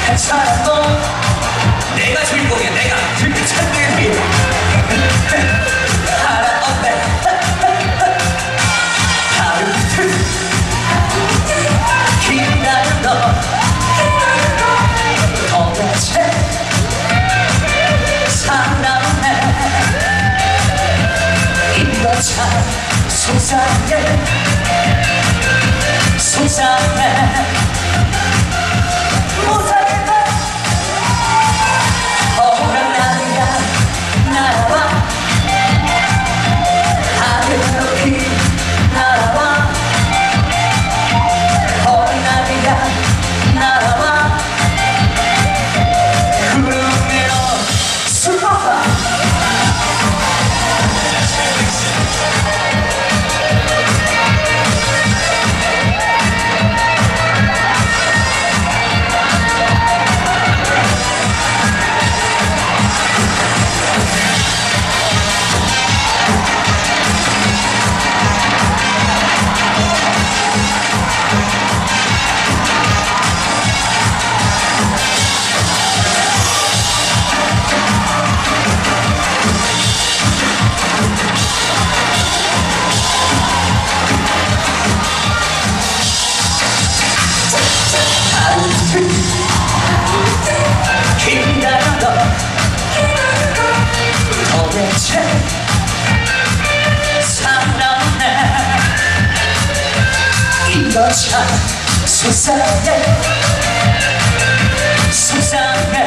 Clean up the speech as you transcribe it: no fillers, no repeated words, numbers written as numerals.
한 사람도 내가 주인공이야. 내가 그렇게 찾는 하나 없네. 하루든 기다려 너 도대체 사랑해. 이거 참 속상해. 속상해. 못하겠다. 억울한 나이야. 날아와 하늘 높이 날아와. 어린 나이야. 날아와 구름 위로 숨어봐. 기다려 너 도대체 사랑해. 이거 참 속상해. 속상해.